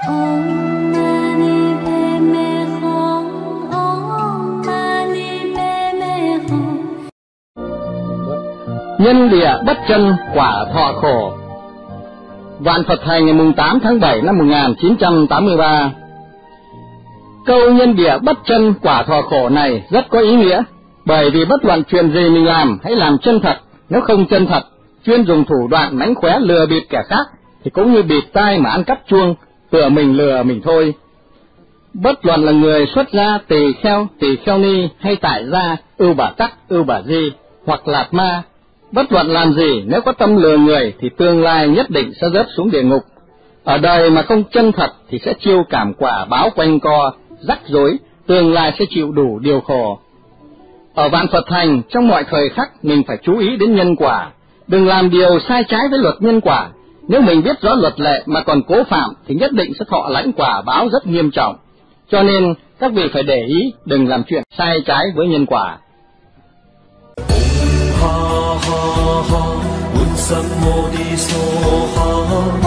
Nhân địa bất chân quả thọ khổ. Vạn Phật Thành ngày 8 tháng 7 năm 1983. Câu nhân địa bất chân quả thọ khổ này rất có ý nghĩa, bởi vì bất luận chuyện gì mình làm, hãy làm chân thật. Nếu không chân thật, chuyên dùng thủ đoạn mánh khóe lừa bịp kẻ khác, thì cũng như bịt tai mà ăn cắp chuông, tựa mình lừa mình thôi. Bất luận là người xuất gia, tỳ kheo ni hay tại gia, ưu bà tắc, ưu bà di hoặc lạt ma, bất luận làm gì nếu có tâm lừa người thì tương lai nhất định sẽ rớt xuống địa ngục. Ở đời mà không chân thật thì sẽ chiêu cảm quả báo quanh co, rắc rối, tương lai sẽ chịu đủ điều khổ. Ở Vạn Phật Thành, trong mọi thời khắc mình phải chú ý đến nhân quả, đừng làm điều sai trái với luật nhân quả. Nếu mình biết rõ luật lệ mà còn cố phạm thì nhất định sẽ thọ lãnh quả báo rất nghiêm trọng. Cho nên các vị phải để ý, đừng làm chuyện sai trái với nhân quả. ha ha ha, 滿實我的所哈。